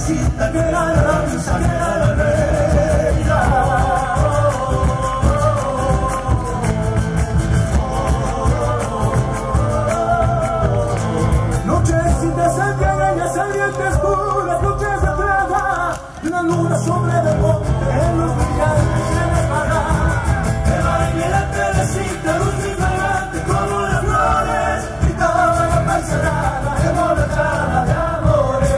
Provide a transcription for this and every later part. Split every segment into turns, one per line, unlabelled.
pobrecita, que era la danza, que era la reina. Noches sin desengañas, salientes puras, noches de plata, y una luna sobre el monte, en los brillantes de la espada. Que baile la telecita, luz fragante como las flores, gritaba la paisanada, emborrachada de amores.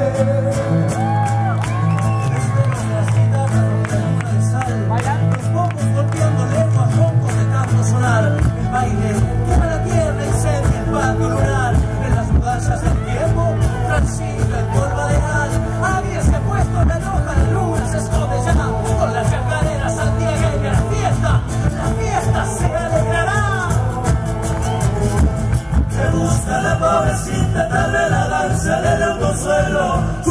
Los pocos golpeando lejos a pocos de tanto sonar. El baile quema la tierra, incendia el patio lunar. En las mudanzas del tiempo transita el polvo de haz. Alguien se ha puesto en la roja, la luna se esconde ya con las chacareras santiagueñas. La fiesta se alegrará. Me gusta la pobrecita, tal vez la danza le da un consuelo.